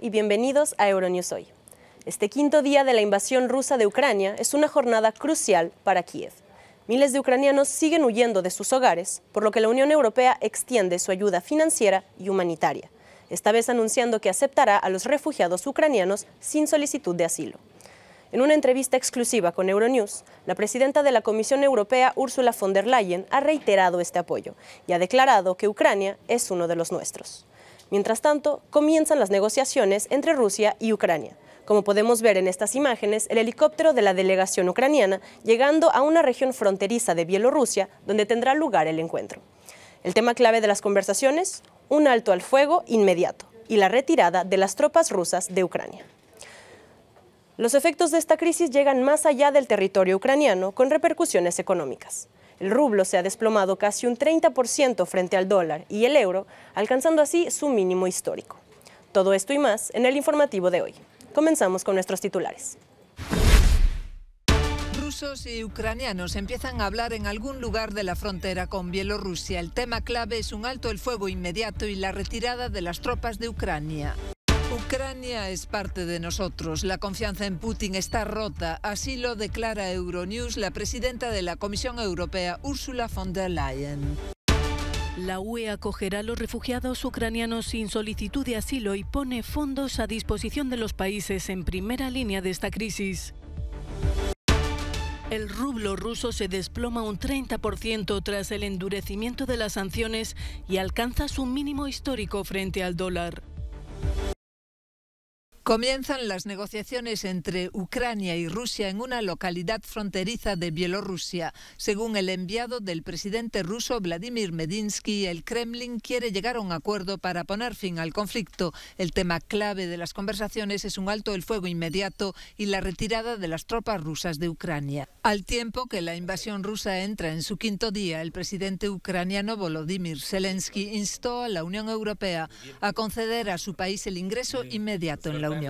y bienvenidos a Euronews Hoy. Este quinto día de la invasión rusa de Ucrania es una jornada crucial para Kiev. Miles de ucranianos siguen huyendo de sus hogares, por lo que la Unión Europea extiende su ayuda financiera y humanitaria, esta vez anunciando que aceptará a los refugiados ucranianos sin solicitud de asilo. En una entrevista exclusiva con Euronews, la presidenta de la Comisión Europea, Ursula von der Leyen, ha reiterado este apoyo y ha declarado que Ucrania es uno de los nuestros. Mientras tanto, comienzan las negociaciones entre Rusia y Ucrania. Como podemos ver en estas imágenes, el helicóptero de la delegación ucraniana llegando a una región fronteriza de Bielorrusia, donde tendrá lugar el encuentro. El tema clave de las conversaciones, un alto al fuego inmediato y la retirada de las tropas rusas de Ucrania. Los efectos de esta crisis llegan más allá del territorio ucraniano, con repercusiones económicas. El rublo se ha desplomado casi un 30% frente al dólar y el euro, alcanzando así su mínimo histórico. Todo esto y más en el informativo de hoy. Comenzamos con nuestros titulares. Rusos y ucranianos empiezan a hablar en algún lugar de la frontera con Bielorrusia. El tema clave es un alto el fuego inmediato y la retirada de las tropas de Ucrania. Ucrania es parte de nosotros. La confianza en Putin está rota. Así lo declara Euronews la presidenta de la Comisión Europea, Ursula von der Leyen. La UE acogerá a los refugiados ucranianos sin solicitud de asilo y pone fondos a disposición de los países en primera línea de esta crisis. El rublo ruso se desploma un 30% tras el endurecimiento de las sanciones y alcanza su mínimo histórico frente al dólar. Comienzan las negociaciones entre Ucrania y Rusia en una localidad fronteriza de Bielorrusia. Según el enviado del presidente ruso Vladimir Medinsky, el Kremlin quiere llegar a un acuerdo para poner fin al conflicto. El tema clave de las conversaciones es un alto el fuego inmediato y la retirada de las tropas rusas de Ucrania. Al tiempo que la invasión rusa entra en su quinto día, el presidente ucraniano Volodymyr Zelensky instó a la Unión Europea a conceder a su país el ingreso inmediato en la Unión.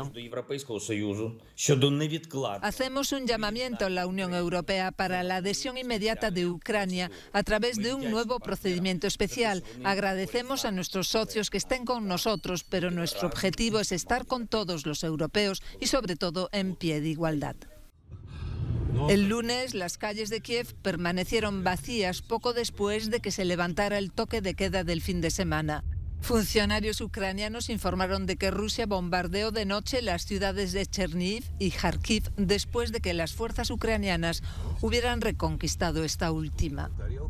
Hacemos un llamamiento a la Unión Europea para la adhesión inmediata de Ucrania a través de un nuevo procedimiento especial. Agradecemos a nuestros socios que estén con nosotros, pero nuestro objetivo es estar con todos los europeos y sobre todo en pie de igualdad. El lunes, las calles de Kiev permanecieron vacías poco después de que se levantara el toque de queda del fin de semana. Funcionarios ucranianos informaron de que Rusia bombardeó de noche las ciudades de Chernihiv y Kharkiv después de que las fuerzas ucranianas hubieran reconquistado esta última.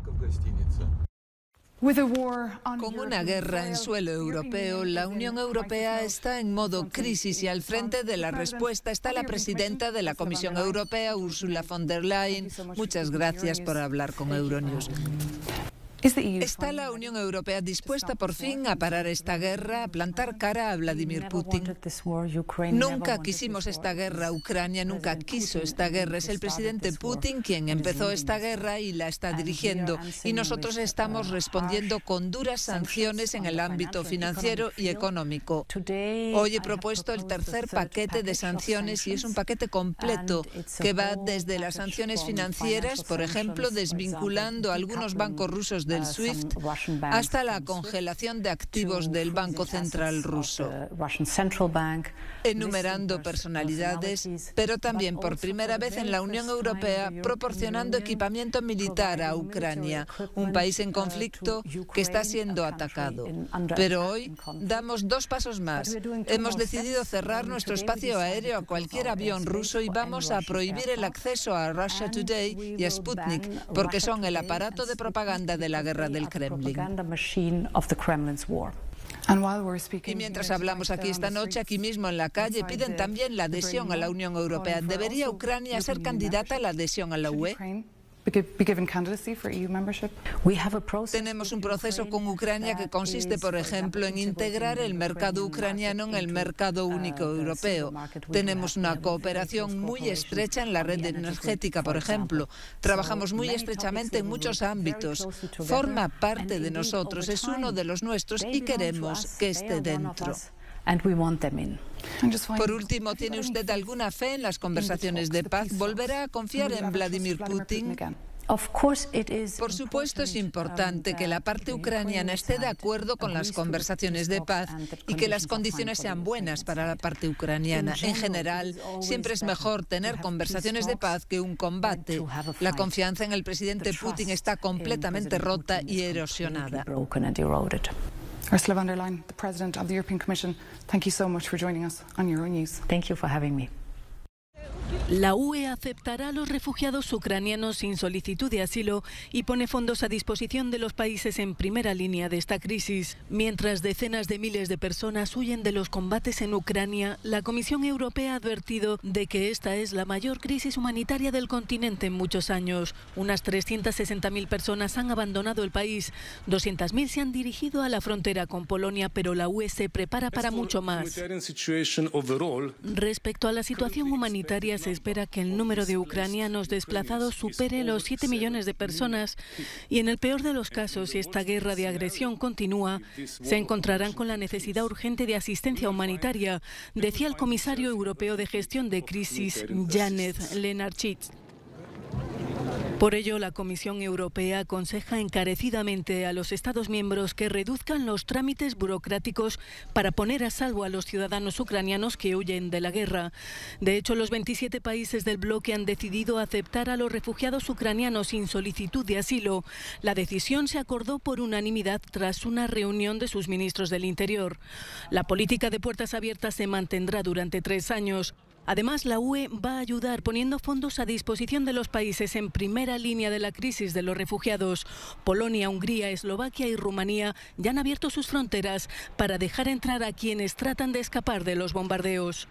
Con una guerra en suelo europeo, la Unión Europea está en modo crisis y al frente de la respuesta está la presidenta de la Comisión Europea, Ursula von der Leyen. Muchas gracias por hablar con Euronews. ¿Está la Unión Europea dispuesta por fin a parar esta guerra, a plantar cara a Vladimir Putin? Nunca quisimos esta guerra, Ucrania nunca quiso esta guerra. Es el presidente Putin quien empezó esta guerra y la está dirigiendo. Y nosotros estamos respondiendo con duras sanciones en el ámbito financiero y económico. Hoy he propuesto el tercer paquete de sanciones y es un paquete completo que va desde las sanciones financieras, por ejemplo, desvinculando a algunos bancos rusos del SWIFT, hasta la congelación de activos del Banco Central ruso, enumerando personalidades, pero también por primera vez en la Unión Europea proporcionando equipamiento militar a Ucrania, un país en conflicto que está siendo atacado. Pero hoy damos dos pasos más. Hemos decidido cerrar nuestro espacio aéreo a cualquier avión ruso y vamos a prohibir el acceso a Russia Today y a Sputnik, porque son el aparato de propaganda de la guerra del Kremlin. Y mientras hablamos aquí esta noche, aquí mismo en la calle, piden también la adhesión a la Unión Europea. ¿Debería Ucrania ser candidata a la adhesión a la UE? Tenemos un proceso con Ucrania que consiste, por ejemplo, en integrar el mercado ucraniano en el mercado único europeo. Tenemos una cooperación muy estrecha en la red energética, por ejemplo. Trabajamos muy estrechamente en muchos ámbitos. Forma parte de nosotros, es uno de los nuestros y queremos que esté dentro. Por último, ¿tiene usted alguna fe en las conversaciones de paz? ¿Volverá a confiar en Vladimir Putin? Por supuesto, es importante que la parte ucraniana esté de acuerdo con las conversaciones de paz y que las condiciones sean buenas para la parte ucraniana. En general, siempre es mejor tener conversaciones de paz que un combate. La confianza en el presidente Putin está completamente rota y erosionada. Ursula von der Leyen, the President of the European Commission, thank you so much for joining us on Euronews. Thank you for having me. La UE aceptará a los refugiados ucranianos sin solicitud de asilo y pone fondos a disposición de los países en primera línea de esta crisis. Mientras decenas de miles de personas huyen de los combates en Ucrania, la Comisión Europea ha advertido de que esta es la mayor crisis humanitaria del continente en muchos años. Unas 360.000 personas han abandonado el país, 200.000 se han dirigido a la frontera con Polonia, pero la UE se prepara para mucho más. Respecto a la situación humanitaria, se espera que el número de ucranianos desplazados supere los 7 millones de personas y en el peor de los casos, si esta guerra de agresión continúa, se encontrarán con la necesidad urgente de asistencia humanitaria, decía el comisario europeo de gestión de crisis, Janez Lenarčič. Por ello, la Comisión Europea aconseja encarecidamente a los Estados miembros que reduzcan los trámites burocráticos para poner a salvo a los ciudadanos ucranianos que huyen de la guerra. De hecho, los 27 países del bloque han decidido aceptar a los refugiados ucranianos sin solicitud de asilo. La decisión se acordó por unanimidad tras una reunión de sus ministros del Interior. La política de puertas abiertas se mantendrá durante 3 años. Además, la UE va a ayudar poniendo fondos a disposición de los países en primera línea de la crisis de los refugiados. Polonia, Hungría, Eslovaquia y Rumanía ya han abierto sus fronteras para dejar entrar a quienes tratan de escapar de los bombardeos.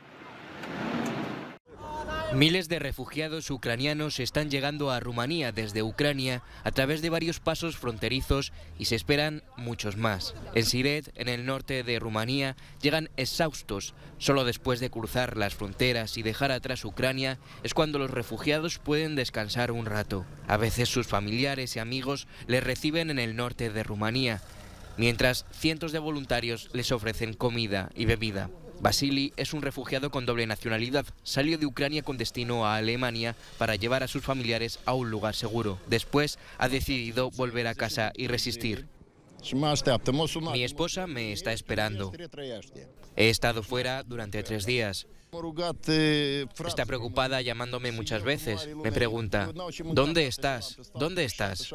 Miles de refugiados ucranianos están llegando a Rumanía desde Ucrania a través de varios pasos fronterizos y se esperan muchos más. En Siret, en el norte de Rumanía, llegan exhaustos. Solo después de cruzar las fronteras y dejar atrás Ucrania es cuando los refugiados pueden descansar un rato. A veces sus familiares y amigos les reciben en el norte de Rumanía, mientras cientos de voluntarios les ofrecen comida y bebida. Vasily es un refugiado con doble nacionalidad. Salió de Ucrania con destino a Alemania para llevar a sus familiares a un lugar seguro. Después ha decidido volver a casa y resistir. Mi esposa me está esperando. He estado fuera durante 3 días. Está preocupada llamándome muchas veces. Me pregunta, ¿dónde estás? ¿Dónde estás?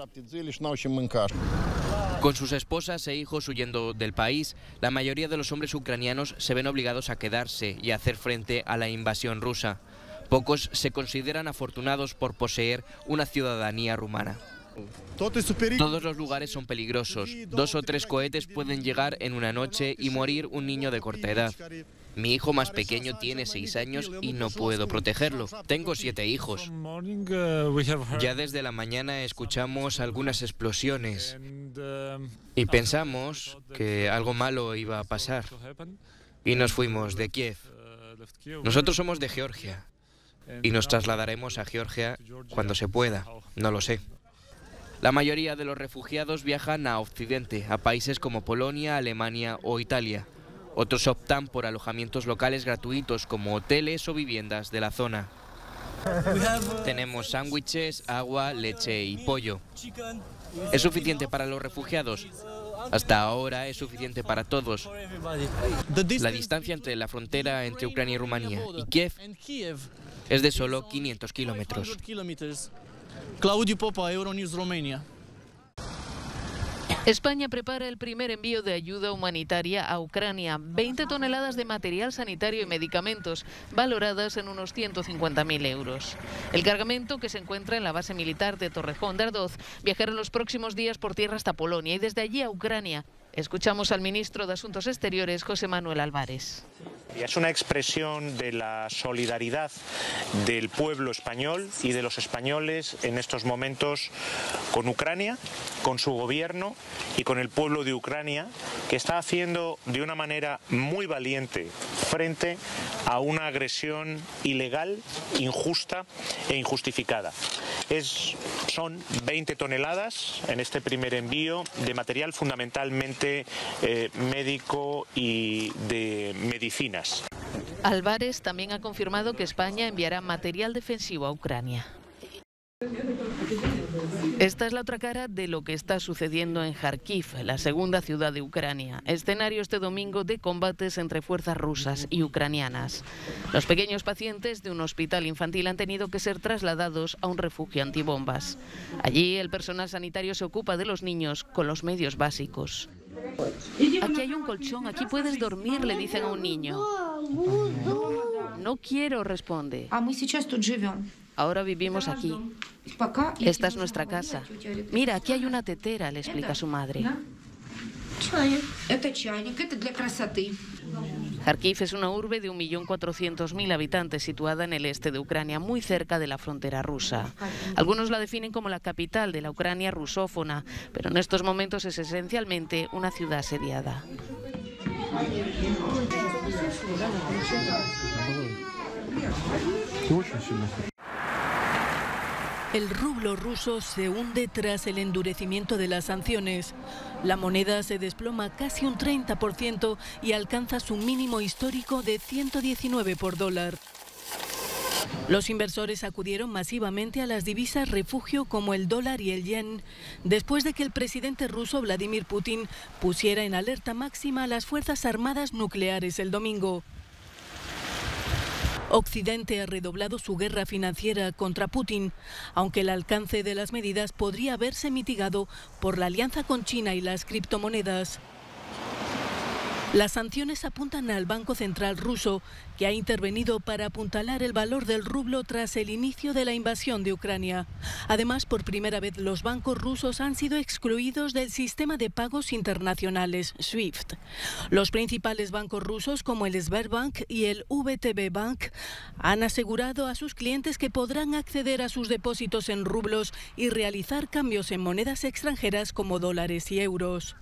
Con sus esposas e hijos huyendo del país, la mayoría de los hombres ucranianos se ven obligados a quedarse y a hacer frente a la invasión rusa. Pocos se consideran afortunados por poseer una ciudadanía rumana. Todos los lugares son peligrosos. 2 o 3 cohetes pueden llegar en una noche y morir un niño de corta edad. Mi hijo más pequeño tiene 6 años y no puedo protegerlo. Tengo 7 hijos. Ya desde la mañana escuchamos algunas explosiones y pensamos que algo malo iba a pasar. Y nos fuimos de Kiev. Nosotros somos de Georgia y nos trasladaremos a Georgia cuando se pueda. No lo sé. La mayoría de los refugiados viajan a Occidente, a países como Polonia, Alemania o Italia. Otros optan por alojamientos locales gratuitos como hoteles o viviendas de la zona. Tenemos sándwiches, agua, leche y pollo. ¿Es suficiente para los refugiados? Hasta ahora es suficiente para todos. La distancia entre la frontera entre Ucrania y Rumanía y Kiev es de solo 500 kilómetros. Claudiu Popa, Euronews Romania. España prepara el primer envío de ayuda humanitaria a Ucrania. 20 toneladas de material sanitario y medicamentos, valoradas en unos 150.000 euros. El cargamento, que se encuentra en la base militar de Torrejón de Ardoz, viajará en los próximos días por tierra hasta Polonia y desde allí a Ucrania. Escuchamos al ministro de Asuntos Exteriores, José Manuel Álvarez. Es una expresión de la solidaridad del pueblo español y de los españoles en estos momentos con Ucrania, con su gobierno y con el pueblo de Ucrania, que está haciendo de una manera muy valiente frente a una agresión ilegal, injusta e injustificada. Son 20 toneladas en este primer envío de material fundamentalmente médico y de medicinas. Álvarez también ha confirmado que España enviará material defensivo a Ucrania. Esta es la otra cara de lo que está sucediendo en Kharkiv, la segunda ciudad de Ucrania. Escenario este domingo de combates entre fuerzas rusas y ucranianas. Los pequeños pacientes de un hospital infantil han tenido que ser trasladados a un refugio antibombas. Allí el personal sanitario se ocupa de los niños con los medios básicos. Aquí hay un colchón, aquí puedes dormir, le dicen a un niño. No quiero, responde. Ahora vivimos aquí. Esta es nuestra casa. Mira, aquí hay una tetera, le explica su madre. Kharkiv es una urbe de 1.400.000 habitantes situada en el este de Ucrania, muy cerca de la frontera rusa. Algunos la definen como la capital de la Ucrania rusófona, pero en estos momentos es esencialmente una ciudad asediada. El rublo ruso se hunde tras el endurecimiento de las sanciones. La moneda se desploma casi un 30% y alcanza su mínimo histórico de 119 por dólar. Los inversores acudieron masivamente a las divisas refugio como el dólar y el yen, después de que el presidente ruso Vladimir Putin pusiera en alerta máxima a las Fuerzas Armadas nucleares el domingo. Occidente ha redoblado su guerra financiera contra Putin, aunque el alcance de las medidas podría haberse mitigado por la alianza con China y las criptomonedas. Las sanciones apuntan al Banco Central ruso, que ha intervenido para apuntalar el valor del rublo tras el inicio de la invasión de Ucrania. Además, por primera vez los bancos rusos han sido excluidos del sistema de pagos internacionales SWIFT. Los principales bancos rusos, como el Sberbank y el VTB Bank, han asegurado a sus clientes que podrán acceder a sus depósitos en rublos y realizar cambios en monedas extranjeras como dólares y euros.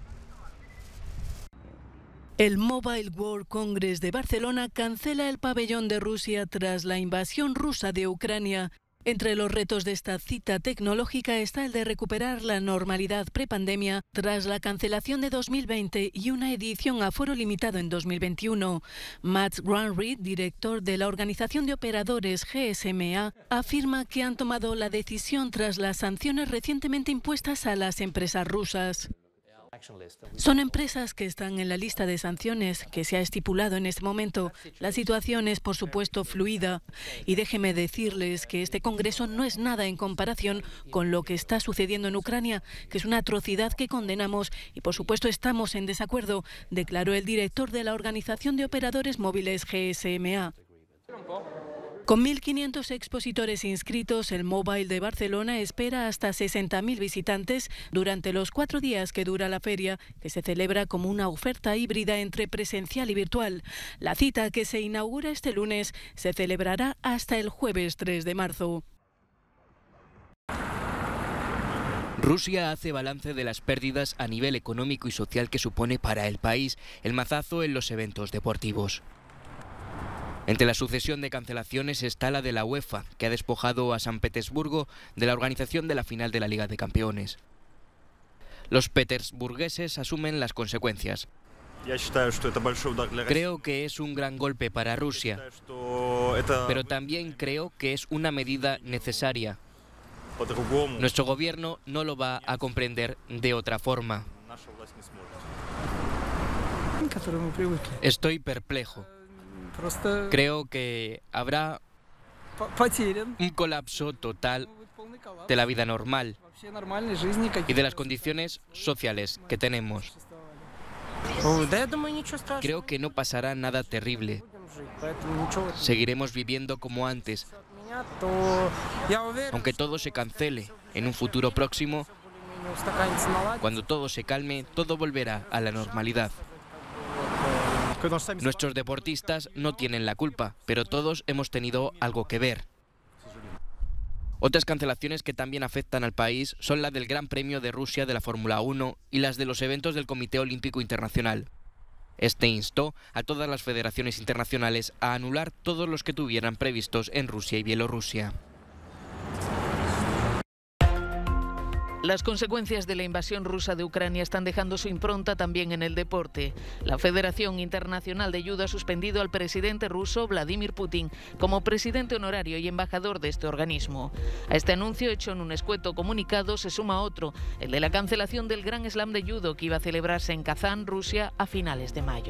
El Mobile World Congress de Barcelona cancela el pabellón de Rusia tras la invasión rusa de Ucrania. Entre los retos de esta cita tecnológica está el de recuperar la normalidad prepandemia tras la cancelación de 2020 y una edición a foro limitado en 2021. Matt Grunreed, director de la organización de operadores GSMA, afirma que han tomado la decisión tras las sanciones recientemente impuestas a las empresas rusas. Son empresas que están en la lista de sanciones que se ha estipulado en este momento. La situación es, por supuesto, fluida. Y déjeme decirles que este Congreso no es nada en comparación con lo que está sucediendo en Ucrania, que es una atrocidad que condenamos y, por supuesto, estamos en desacuerdo, declaró el director de la Organización de Operadores Móviles GSMA. Con 1.500 expositores inscritos, el Mobile de Barcelona espera hasta 60.000 visitantes durante los 4 días que dura la feria, que se celebra como una oferta híbrida entre presencial y virtual. La cita, que se inaugura este lunes, se celebrará hasta el jueves 3 de marzo. Rusia hace balance de las pérdidas a nivel económico y social que supone para el país el mazazo en los eventos deportivos. Entre la sucesión de cancelaciones está la de la UEFA, que ha despojado a San Petersburgo de la organización de la final de la Liga de Campeones. Los petersburgueses asumen las consecuencias. Creo que es un gran golpe para Rusia, pero también creo que es una medida necesaria. Nuestro gobierno no lo va a comprender de otra forma. Estoy perplejo. Creo que habrá un colapso total de la vida normal y de las condiciones sociales que tenemos. Creo que no pasará nada terrible. Seguiremos viviendo como antes. Aunque todo se cancele en un futuro próximo, cuando todo se calme, todo volverá a la normalidad. Nuestros deportistas no tienen la culpa, pero todos hemos tenido algo que ver. Otras cancelaciones que también afectan al país son la del Gran Premio de Rusia de la Fórmula 1 y las de los eventos del Comité Olímpico Internacional. Este instó a todas las federaciones internacionales a anular todos los que tuvieran previstos en Rusia y Bielorrusia. Las consecuencias de la invasión rusa de Ucrania están dejando su impronta también en el deporte. La Federación Internacional de Judo ha suspendido al presidente ruso Vladimir Putin como presidente honorario y embajador de este organismo. A este anuncio, hecho en un escueto comunicado, se suma otro, el de la cancelación del Gran Slam de Judo que iba a celebrarse en Kazán, Rusia, a finales de mayo.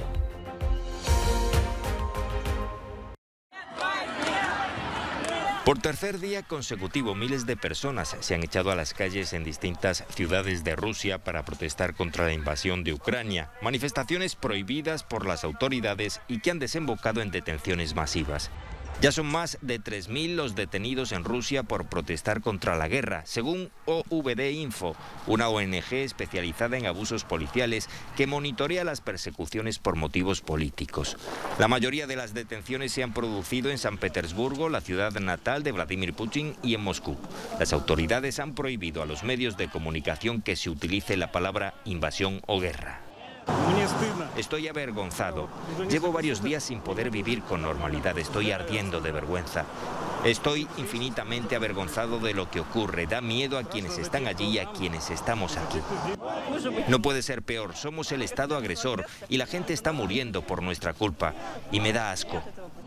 Por tercer día consecutivo, miles de personas se han echado a las calles en distintas ciudades de Rusia para protestar contra la invasión de Ucrania. Manifestaciones prohibidas por las autoridades y que han desembocado en detenciones masivas. Ya son más de 3.000 los detenidos en Rusia por protestar contra la guerra, según OVD Info, una ONG especializada en abusos policiales que monitorea las persecuciones por motivos políticos. La mayoría de las detenciones se han producido en San Petersburgo, la ciudad natal de Vladimir Putin, y en Moscú. Las autoridades han prohibido a los medios de comunicación que se utilice la palabra invasión o guerra. Estoy avergonzado. Llevo varios días sin poder vivir con normalidad. Estoy ardiendo de vergüenza. Estoy infinitamente avergonzado de lo que ocurre. Da miedo a quienes están allí y a quienes estamos aquí. No puede ser peor. Somos el Estado agresor y la gente está muriendo por nuestra culpa. Y me da asco.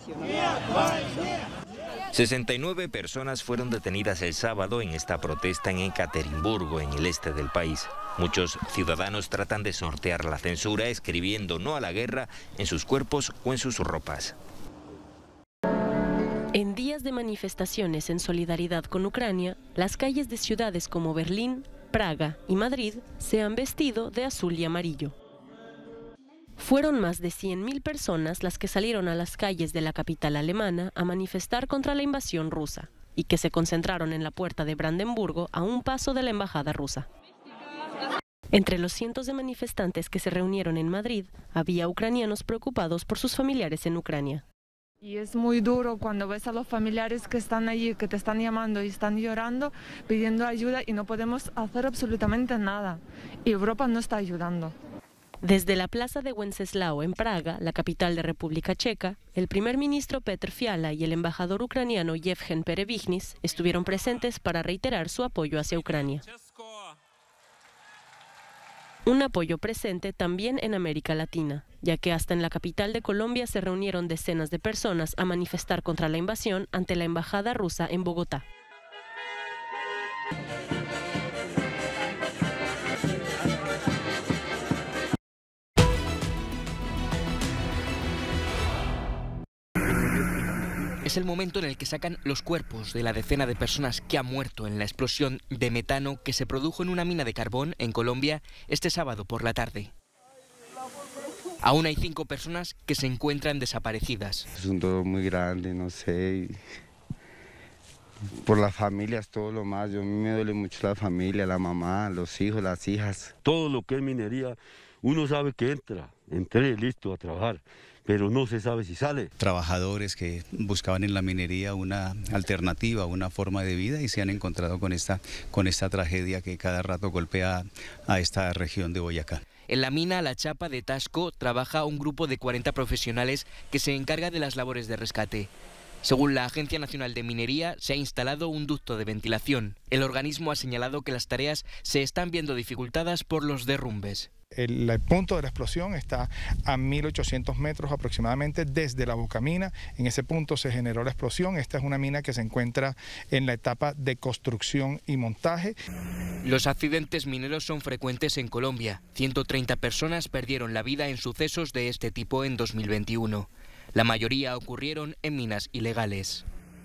69 personas fueron detenidas el sábado en esta protesta en Ekaterimburgo, en el este del país. Muchos ciudadanos tratan de sortear la censura escribiendo no a la guerra en sus cuerpos o en sus ropas. En días de manifestaciones en solidaridad con Ucrania, las calles de ciudades como Berlín, Praga y Madrid se han vestido de azul y amarillo. Fueron más de 100.000 personas las que salieron a las calles de la capital alemana a manifestar contra la invasión rusa y que se concentraron en la puerta de Brandenburgo a un paso de la embajada rusa. Entre los cientos de manifestantes que se reunieron en Madrid, había ucranianos preocupados por sus familiares en Ucrania. Y es muy duro cuando ves a los familiares que están allí, que te están llamando y están llorando, pidiendo ayuda y no podemos hacer absolutamente nada. Y Europa no está ayudando. Desde la plaza de Wenceslao en Praga, la capital de República Checa, el primer ministro Petr Fiala y el embajador ucraniano Yevhen Perevichnis estuvieron presentes para reiterar su apoyo hacia Ucrania. Un apoyo presente también en América Latina, ya que hasta en la capital de Colombia se reunieron decenas de personas a manifestar contra la invasión ante la embajada rusa en Bogotá. Es el momento en el que sacan los cuerpos de la decena de personas que han muerto en la explosión de metano que se produjo en una mina de carbón en Colombia este sábado por la tarde. Aún hay 5 personas que se encuentran desaparecidas. Es un dolor muy grande, no sé, por las familias, todo lo más. A mí me duele mucho la familia, la mamá, los hijos, las hijas. Todo lo que es minería, uno sabe que entré listo a trabajar, pero no se sabe si sale. Trabajadores que buscaban en la minería una alternativa, una forma de vida y se han encontrado con esta tragedia que cada rato golpea a esta región de Boyacá. En la mina La Chapa de Tasco trabaja un grupo de 40 profesionales que se encarga de las labores de rescate. Según la Agencia Nacional de Minería, se ha instalado un ducto de ventilación. El organismo ha señalado que las tareas se están viendo dificultadas por los derrumbes. El punto de la explosión está a 1.800 metros aproximadamente desde la bocamina. En ese punto se generó la explosión. Esta es una mina que se encuentra en la etapa de construcción y montaje. Los accidentes mineros son frecuentes en Colombia. 130 personas perdieron la vida en sucesos de este tipo en 2021. La mayoría ocurrieron en minas ilegales.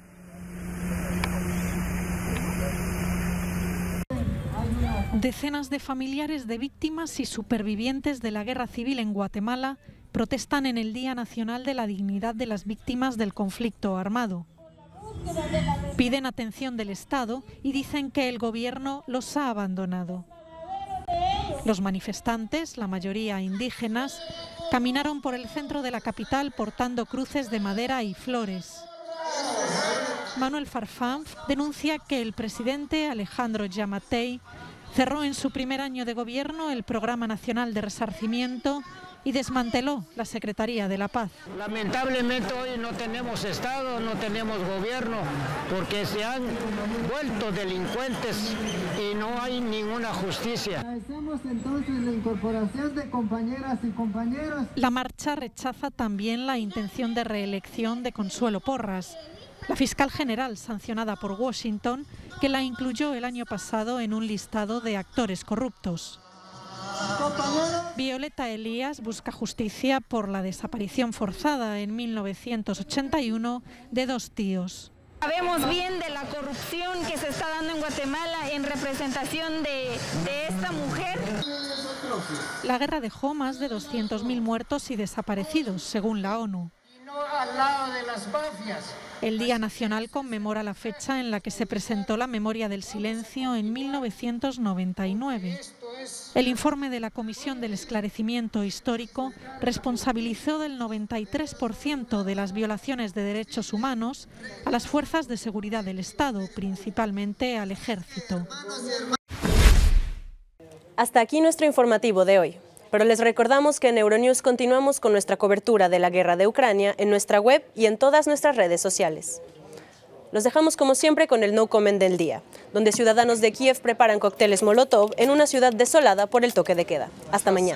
Decenas de familiares de víctimas y supervivientes de la guerra civil en Guatemala protestan en el Día Nacional de la Dignidad de las Víctimas del Conflicto Armado. Piden atención del Estado y dicen que el gobierno los ha abandonado. Los manifestantes, la mayoría indígenas, caminaron por el centro de la capital portando cruces de madera y flores. Manuel Farfán denuncia que el presidente Alejandro Giammattei cerró en su primer año de gobierno el Programa Nacional de Resarcimiento y desmanteló la Secretaría de la Paz. Lamentablemente hoy no tenemos Estado, no tenemos gobierno, porque se han vuelto delincuentes y no hay ninguna justicia. Agradecemos entonces la incorporación de compañeras y compañeros. La marcha rechaza también la intención de reelección de Consuelo Porras, la fiscal general sancionada por Washington, que la incluyó el año pasado en un listado de actores corruptos. Violeta Elías busca justicia por la desaparición forzada en 1981 de 2 tíos. Sabemos bien de la corrupción que se está dando en Guatemala en representación de esta mujer. La guerra dejó más de 200.000 muertos y desaparecidos, según la ONU. Al lado de las mafias. El Día Nacional conmemora la fecha en la que se presentó la Memoria del Silencio en 1999. El informe de la Comisión del Esclarecimiento Histórico responsabilizó del 93% de las violaciones de derechos humanos a las fuerzas de seguridad del Estado, principalmente al Ejército. Hasta aquí nuestro informativo de hoy. Pero les recordamos que en Euronews continuamos con nuestra cobertura de la guerra de Ucrania en nuestra web y en todas nuestras redes sociales. Los dejamos como siempre con el No Comment del día, donde ciudadanos de Kiev preparan cócteles Molotov en una ciudad desolada por el toque de queda. Hasta mañana.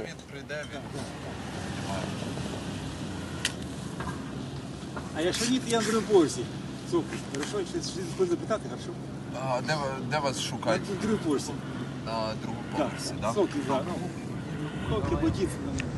На другому поверсі, так?